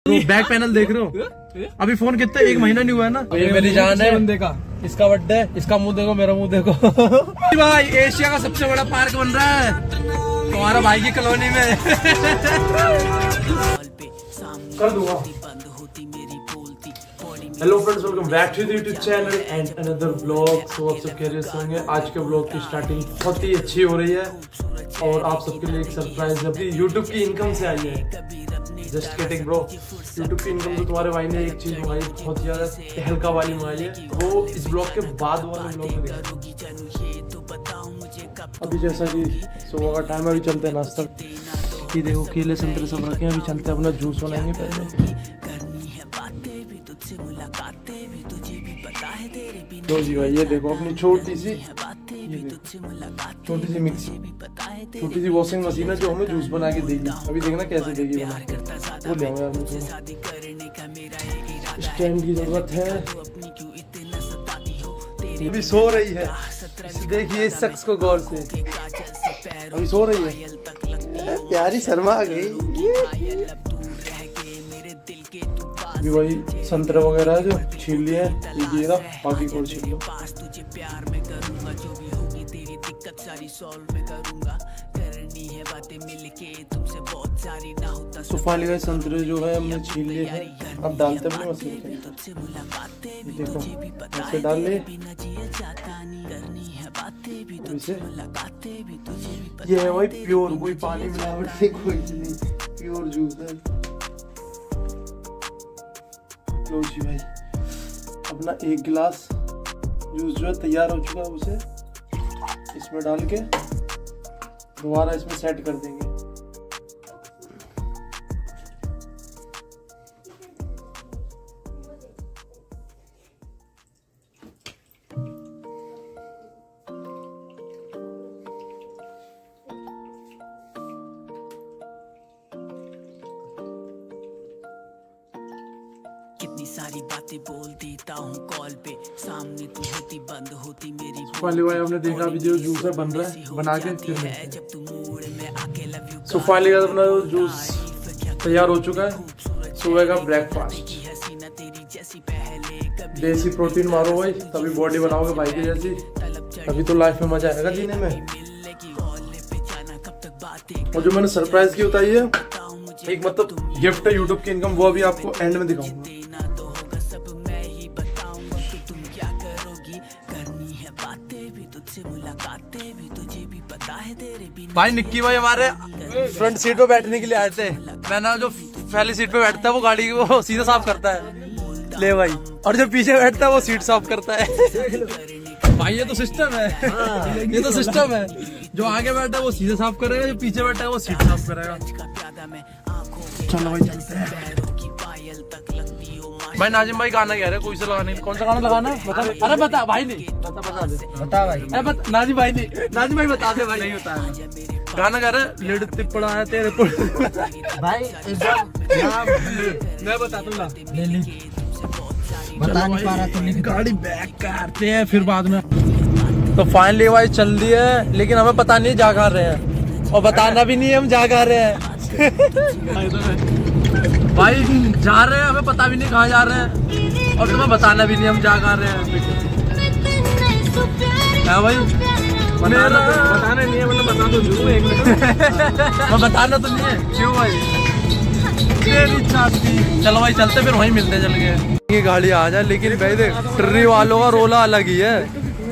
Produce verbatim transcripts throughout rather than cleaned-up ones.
Back panel देख रहे हो? अभी फोन कितने एक महीना नहीं हुआ है ना। ये मेरी जान है बंदे का, इसका बर्थडे, इसका मुंह देखो, मेरा मुंह देखो। भाई एशिया का सबसे बड़ा पार्क बन रहा है तुम्हारा भाई की कॉलोनी में। कर दूंगा। Hello friends, welcome back to the YouTube channel and another blog. So आप सब खैरियत से होंगे। आज के ब्लॉग की स्टार्टिंग बहुत ही अच्छी हो रही है और आप सबके लिए एक सरप्राइज है। अभी यूट्यूब की इनकम से आई है। जस्ट किडिंग ब्रो, यूट्यूब की इनकम तो तुम्हारे भाई ने एक चीज मंगाई, बहुत ज्यादा हल्का वाली मंगाई है, वो इस ब्लॉग के बाद वाले ब्लॉग में दिखाएंगे। अभी जैसा कि सुबह का टाइम है, अभी चलते हैं नाश्ता। ये देखो केले संतरे सब रखे हैं, अभी चलते हैं अपना जूस बनाएंगे पहले। तो जी भाई ये देखो अपनी छोटी सी छोटी सी मिक्सी, छोटी सी वॉशिंग मशीन है जो हमें जूस बना के देगी। अभी देखना कैसे देगी बना के। वो लेंगे यार, मुझे स्टैंड की जरूरत है। अभी सो रही है, देखिए इस शख्स को गौर से, अभी सो रही है। प्यारी शर्मा आ गई। अभी वही संतरे वगैरह जो छील लिए लीजिएगा, बाकी को छील लो। तो फाइनली गाइस संतरे जो है हमने छील लिए हैं, अब डालते हैं अपने मशीन के अंदर। देखो ऐसे डाल ले इसे। ये है भाई प्योर, कोई पानी मिलावट नहीं, कोई नहीं, प्योर जूस है। लो जी भाई, अपना एक गिलास जूस जो है तैयार हो चुका है, उसे इसमें डाल के दोबारा इसमें सेट कर देंगे। कितनी सारी बातें बोल देता हूँ कॉल पे, सामने तू होती बंद होती मेरी। फाइनली भाई हमने देखा अभी जो जूस है बन रहा है, बना के फिर सो फाइनली अपना जूस तैयार हो चुका है। सुबह का ब्रेकफास्ट, देसी प्रोटीन मारो भाई, तभी बॉडी बनाओगे भाई की जैसी, तभी तो लाइफ में मजा आएगा जीने में। और जो मैंने सरप्राइज की बताई है, एक मतलब गिफ्ट है यूट्यूब की इनकम, वो अभी आपको एंड में दिखाऊंगा। भाई निक्की भाई हमारे फ्रंट सीट पे बैठने के लिए आए थे। मैंने जो पहली सीट पे बैठता है वो गाड़ी को सीधा साफ करता है, ले भाई, और जो पीछे बैठता है वो सीट साफ करता है। भाई ये तो सिस्टम है, ये तो सिस्टम है। जो आगे बैठा है वो सीधे साफ करेगा, जो पीछे बैठा है वो सीट साफ करेगा। चलो भाई चलते हैं। भाई नाजिम भाई गाना कह रहे हैं, कोई सा लगाने, कौन सा गाना लगाना है बता। अरे बता भाई, नहीं बता, बता दे, बता भाई। अरे बता नाजिम भाई, नहीं नाजिम भाई बता दे भाई। नहीं बताया गाना कह रहे लिड तिपड़ा है तेरे भाई एकदम। मैं बता दूंगा, ले ली, बता नहीं पा रहा तो गाड़ी बैक करते हैं फिर बाद में। तो फाइनली भाई चल रही है, लेकिन हमें पता नहीं जा कहाँ रहे हैं, और बताना भी नहीं है हम जा कहाँ रहे हैं। भाई जा रहे हैं, हमें पता भी नहीं कहाँ जा रहे हैं, और तुम्हें बताना भी नहीं हम जा कहाँ रहे हैं। क्या भाई बताना, बताना नहीं है, मतलब बता दो जरूर एक मिनट। बताना तो नहीं है, क्यों भाई तेरी चाहती। चलो भाई चलते, फिर वहीं मिलते चल गए। ये गाड़ी आ जाए, लेकिन भाई देख ट्री वालों का रोला अलग ही है।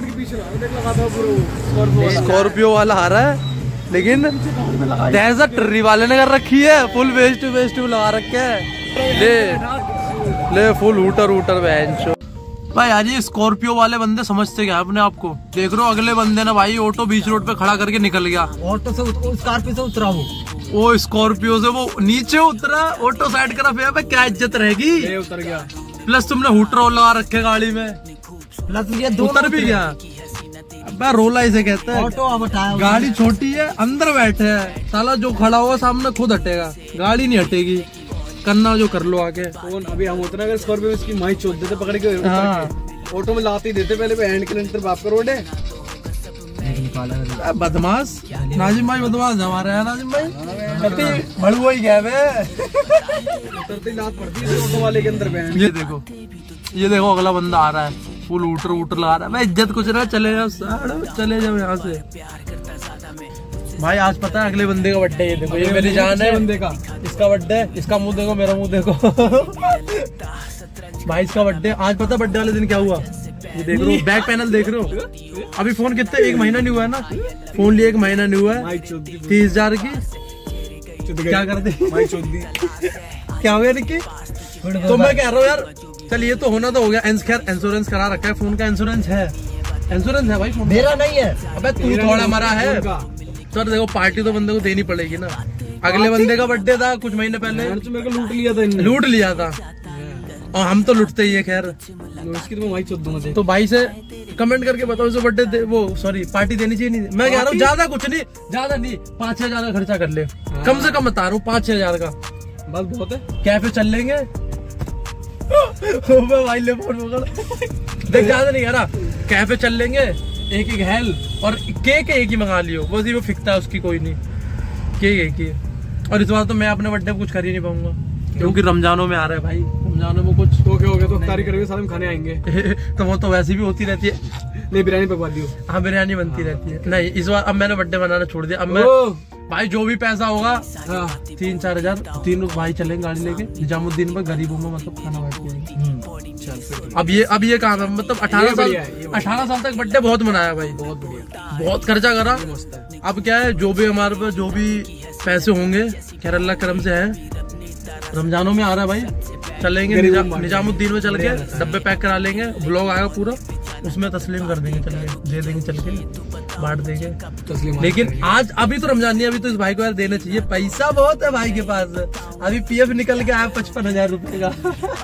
स्कॉर्पियो वाला आ रहा है, लेकिन जैसा ट्री वाले ने कर रखी है, फुल वेस्ट वेस्ट लगा रखे है। ले ले फुल हूटर हूटर बेंच। भाई आज ये स्कॉर्पियो वाले बंदे समझते क्या अपने आप को। देख रहे हो अगले बंदे ने भाई ऑटो बीच रोड पे खड़ा करके निकल गया। ऑटो से स्कॉर्पियो से उतरा, वो वो स्कॉर्पियो से वो नीचे उतरा, ऑटो साइड करा, फिर क्या इज्जत रहेगी। उतर गया, प्लस तुमने हूटर लगा रखे गाड़ी में, प्लस ये उतर भी गया। रोला इसे कहते हैं। ऑटो बताया, गाड़ी छोटी है, अंदर बैठे है, साला जो खड़ा होगा सामने खुद हटेगा, गाड़ी नहीं हटेगी। करना जो कर लो आके। तो अभी हम उतना अगर स्कॉर्पियो इसकी माई चोद देते पकड़ के, हाँ। ऑटो में लाते देते पहले पे हैंड के अंदर बाप का रोड है। बदमाश नाजिम भाई, बदमाश हमारे है नाजिम भाई। बड़ुआ ही गया मैं। उतरते लात पड़ती है ऑटो वाले के अंदर में। ये देखो ये देखो अगला बंदा आ रहा है, फुल ऊटर ऊटर लगा रहा है। मैं इज्जत कुछ ना, चले जाओ चले जाओ यहाँ से भाई। आज पता है अगले बंदे का बर्थडे। ये देखो ये मेरी जान है बंदे का, इसका बर्थडे। इसका मुंह देखो, मेरा मुंह देखो भाई इसका बर्थडे आज। पता बर्थडे वाले दिन क्या हुआ? ये देख रहे हो बैक पैनल देख रहे हो। अभी फोन कितने एक महीना नहीं हुआ है ना, फोन लिए एक महीना नहीं हुआ है। तीस हजार की क्या कर दी क्या हो गया निक्की? तो मैं कह रहा हूँ यार चल ये तो होना तो हो गया। खैर इंश्योरेंस करा रखा है, फोन का इंश्योरेंस है। इंश्योरेंस है भाई, फोन मेरा नहीं है। अबे तू थोड़ा मरा है। सर देखो पार्टी तो बंदे को देनी पड़ेगी ना। अगले बंदे का बर्थडे था कुछ महीने पहले, मेरे को लूट लिया था इन्होंने। लूट लिया था और हम तो लुटते ही है। खैर इसकी तो मैं वही चोद दूंगा। तो भाई से कमेंट करके बताओ इसे बर्थडे वो सॉरी पार्टी देनी चाहिए नहीं। मैं कह रहा हूँ ज्यादा कुछ नहीं, ज्यादा नहीं, पाँच छह हजार का खर्चा कर ले। कम से कम बता रहा हूँ पाँच छह हजार का बस बहुत है। कैफे चल लेंगे भाई ले फोन देख, ज्यादा नहीं कह रहा। कैफे चल लेंगे, एक एक हेल और केक एक ही मंगा लियो, बस ये वो फिकता है उसकी कोई नहीं, केक एक ही। और इस बार तो मैं अपने बर्थडे पे कुछ कर ही नहीं पाऊंगा क्योंकि रमजानों में आ रहा है भाई। रमजानों में कुछ ओके हो गया तो इफ्तारी करेंगे, साथ में खाने आएंगे तो वो तो वैसे भी होती रहती है। नहीं बिरयानी पकवा दियो। हाँ बिरयानी बनती रहती है। नहीं इस बार अब मैंने बर्थडे बनाना छोड़ दिया। अब मैं भाई जो भी पैसा होगा तीन चार हजार तीन भाई चलेंगे गाड़ी लेके निजामुद्दीन पर, गरीबों में मतलब खाना बांट के। अब ये अब ये काम है मतलब अठारह साल अठारह साल तक बर्थडे बहुत मनाया भाई, बहुत बढ़िया, बहुत खर्चा करा। अब क्या है जो भी हमारे पास जो भी पैसे होंगे खैर अल्लाह करम से है। रमजानों में आ रहा है भाई, चलेंगे निजा, निजामुद्दीन में चल के डब्बे पैक करा लेंगे। ब्लॉग आएगा पूरा, उसमें तस्लीम कर देंगे, चलेंगे दे देंगे, चल के बांट देंगे। लेकिन आज अभी तो रमजान नहीं, अभी तो इस भाई को यार देना चाहिए। पैसा बहुत है भाई के पास। अभी पीएफ निकल के आया पचपन हजार रुपए का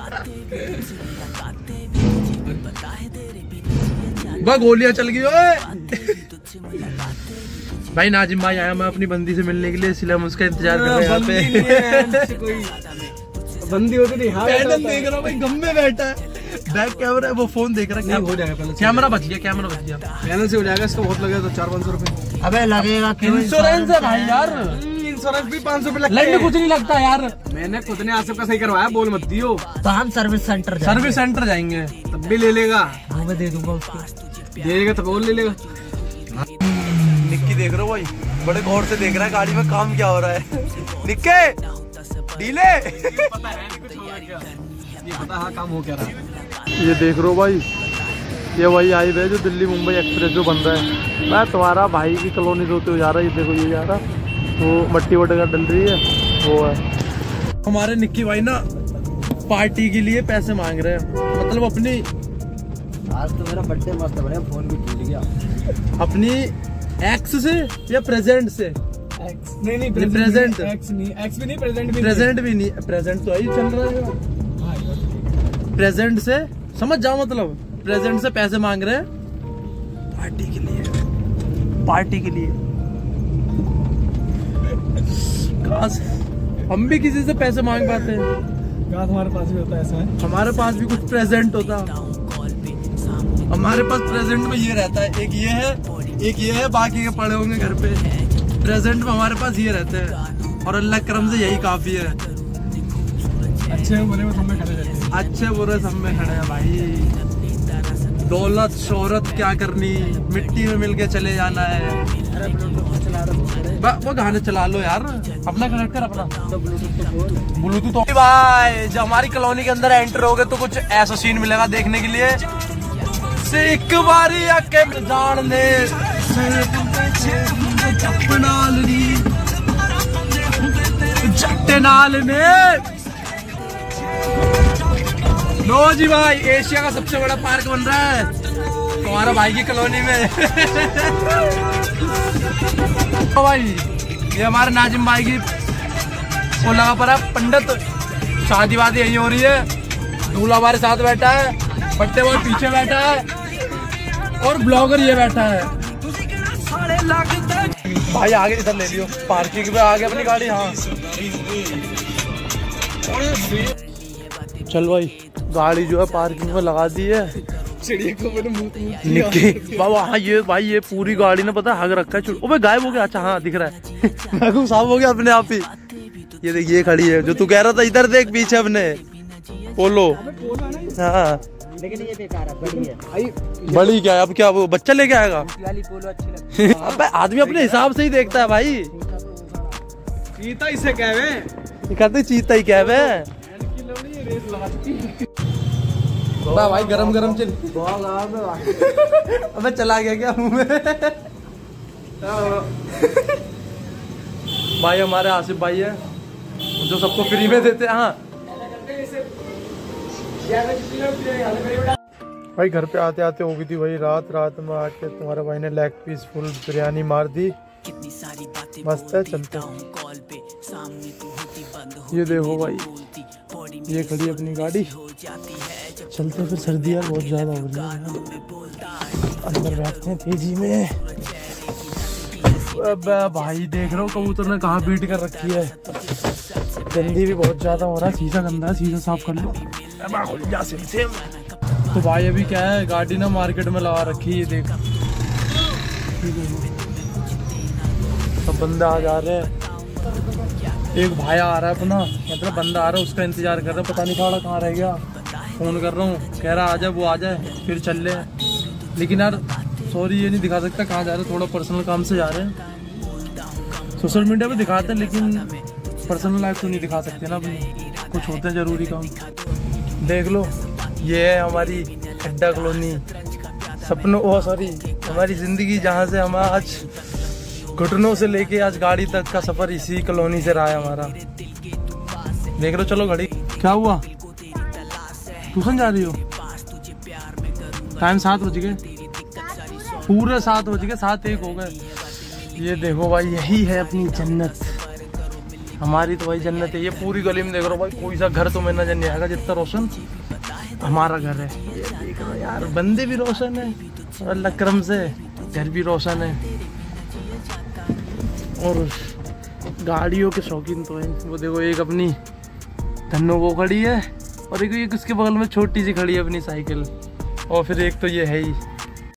वह गोलियां चल गई ओए भाई। नाजिम भाई आया मैं अपनी बंदी से मिलने के लिए, इसलिए हम उसका इंतजार कर रहे हैं यहाँ पे। बंदी होती नहीं। हाँ पैदल देख रहा हूँ भाई, गम में बैठा है, बैक कैमरा है, वो फोन देख रहा है। हो जाएगा पहले, कैमरा बच गया, कैमरा बच गया, पैनल से हो जाएगा। इसका बहुत लगेगा तो चार पाँच सौ रुपए। अबे लगेगा क्यों? इंश्योरेंस है भाई यार, इंश्योरेंस भी पाँच सौ रुपए लगता है। कुछ नहीं लगता यार, मैंने खुद ने आज सबका सही करवाया, बोल मत दियो। तो हम सर्विस सेंटर सर्विस सेंटर जाएंगे, तब भी ले लेगा। हाँ मैं दे दूंगा उसको, देगा तब और ले लेगा। निक्की देख रहे हो भाई, बड़े गौर से देख रहा है गाड़ी में काम क्या हो रहा है। निक्के डीले ये पता हाँ काम हो क्या रहा है। ये देख रहे हो भाई, ये वही हाईवे है जो दिल्ली मुंबई एक्सप्रेस जो बन रहा है। मैं तुम्हारा भाई की कॉलोनी होते हुए जा रहा है। ये देखो ये जा रहा, वो मट्टी वगैरह डल रही है वो है। हमारे निक्की भाई ना पार्टी के लिए पैसे मांग रहे हैं, मतलब अपनी। आज तो मेरा बर्थडे मस्त बढ़िया, फोन भी टूट गया। अपनी एक्स से या प्रेजेंट से? एक्स नहीं नहीं प्रेजेंट, एक्स नहीं, एक्स भी नहीं, प्रेजेंट भी प्रेजेंट भी नहीं, प्रेजेंट तो यही चल रहा है। प्रेजेंट से समझ जाओ, मतलब प्रेजेंट से पैसे मांग रहे हैं पार्टी के लिए, पार्टी के लिए। काश हम भी किसी से पैसे मांग पाते हैं, काश हमारे पास भी होता है ऐसा है। हमारे पास भी कुछ प्रेजेंट होता। हमारे पास प्रेजेंट में ये रहता है, एक ये है, एक ये है, बाकी के पड़े होंगे घर पे। प्रेजेंट में हमारे पास ये रहते हैं और अल्लाह करम से यही काफी है। अच्छे बुरे में सब में खड़े रहते हैं, अच्छे बुरे सब में खड़े हैं भाई। दौलत शोहरत क्या करनी, मिट्टी में मिलके चले जाना है। वो गाने चला लो यार, अपना कनेक्ट कर अपना ब्लूटूथ तो भाई। जब हमारी कॉलोनी के अंदर एंटर हो गए तो कुछ ऐसा सीन मिलेगा देखने के लिए। एक बारी आके जानने जट्टे नाल ने लो जी भाई, एशिया का सबसे बड़ा पार्क बन रहा है तुम्हारा भाई की कॉलोनी में। तो भाई ये हमारे नाजिम भाई की वो लगा पड़ा पंडित, शादी वादी यही हो रही है। दूल्हा हमारे साथ बैठा है, बट्टे बॉय पीछे बैठा है और ब्लॉगर ये बैठा है। भाई आगे इधर ले लियो, पार्किंग पे आगे अपनी गाड़ी। हाँ चल भाई, गाड़ी जो है पार्किंग में लगा दी है। चिड़िया को मैंने मुंह मुंह निक्की बाबा हाँ ये भाई ये पूरी गाड़ी ने पता हग रखा है चुड़। ओबे गायब हो गया। अच्छा हाँ दिख रहा है महबूब साहब हो गया अपने आप ही। ये देख ये खड़ी है जो तू कह रहा था इधर देख पीछे अपने पोलो। हाँ लेकिन ये बेकार है, बड़ी है। बड़ी क्या है अब क्या वो बच्चा लेके आएगा। वाली पोलो अच्छी लगती है। अबे आदमी अपने हिसाब से ही देखता है भाई। चीता इसे कहवे कहते चीता ही कहवे भाई गरम गरम चल। अबे चला गया क्या मुंह में। भाई हमारे आसिफ भाई है जो सबको फ्री में देते हैं। हाँ भाई घर पे आते आते हो गई थी वही रात। रात में आके तुम्हारे भाई ने लेग पीस फुल बिरयानी मार दी। मस्त है। चलते ये देखो भाई ये खड़ी अपनी गाड़ी। चलते फिर सर्दी यार बहुत ज्यादा हो रही है। अंदर बैठते हैं तेजी में। अब भाई देख रहे हो कबूतर ने कहाँ बीट कर रखी है। गंदी भी बहुत ज्यादा हो रहा है। शीशा गंदा है शीशा साफ कर लो। तो भाई अभी क्या है गाड़ी ना मार्केट में लगा रखी है। देख सब बंदे आ जा रहे हैं। एक भाई आ रहा है अपना मतलब बंदा आ रहा है उसका इंतजार कर रहा है। पता नहीं खाड़ा कहाँ रह गया। फोन कर रहा हूँ कह रहा आ जाए वो आ जाए फिर चल ले। लेकिन यार सॉरी ये नहीं दिखा सकता कहाँ जा रहे हैं। थोड़ा पर्सनल काम से जा रहे हैं। सोशल मीडिया पे दिखाते हैं लेकिन पर्सनल लाइफ तो नहीं दिखा सकते ना अपनी। कुछ होते हैं जरूरी काम। देख लो ये है हमारी अड्डा कॉलोनी। सपनों ओ सॉरी हमारी जिंदगी जहाँ से हम आज घुटनों से लेके आज गाड़ी तक का सफर इसी कॉलोनी से रहा है हमारा। देख लो चलो घड़ी क्या हुआ ट्यूशन जा रही हो। टाइम सात बज गए पूरे सात बज गए सात एक हो गए। ये देखो भाई यही है अपनी जन्नत। हमारी तो भाई जन्नत है। ये पूरी गली में देख रहा भाई कोई सा घर तो मैं नजर नहीं आएगा जितना रोशन हमारा घर है। ये देख रहा यार बंदे भी रोशन है और अल्लाह करम से घर भी रोशन है। और गाड़ियों के शौकीन तो है। वो देखो एक अपनी धन्नो वो खड़ी है और एक, एक उसके बगल में छोटी सी खड़ी है अपनी साइकिल। और फिर एक तो ये है ही